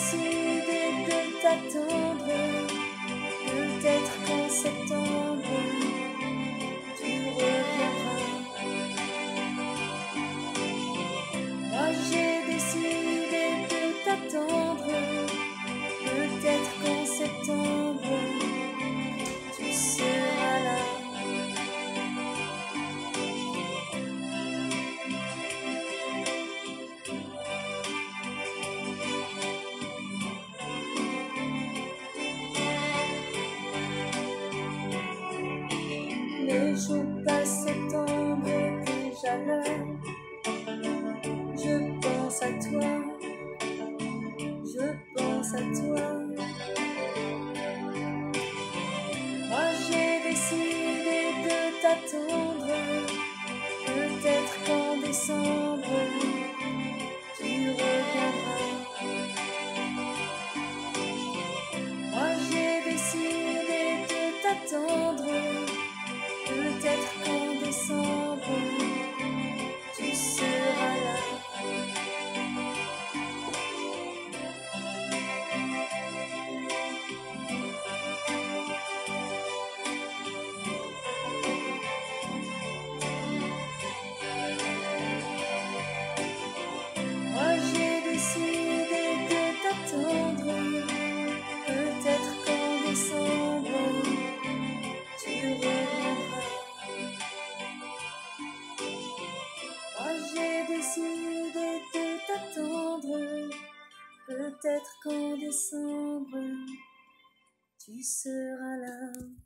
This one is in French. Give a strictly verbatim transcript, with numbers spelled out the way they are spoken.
décidé de t'attendre, peut-être qu'en septembre tu reviendras. Moi j'ai décidé de t'attendre, peut-être qu'en septembre tu seras là. Les jours passent, septembre est déjà là. Je pense à toi, je pense à toi. Moi j'ai décidé de t'attendre, peut-être qu'en décembre tu reviendras. Moi j'ai décidé de t'attendre, peut-être qu'en décembre tu seras là. Moi j'ai décidé de t'attendre, peut-être qu'en décembre tu reviendras. Moi j'ai décidé de t'attendre, peut-être qu'en décembre tu seras là.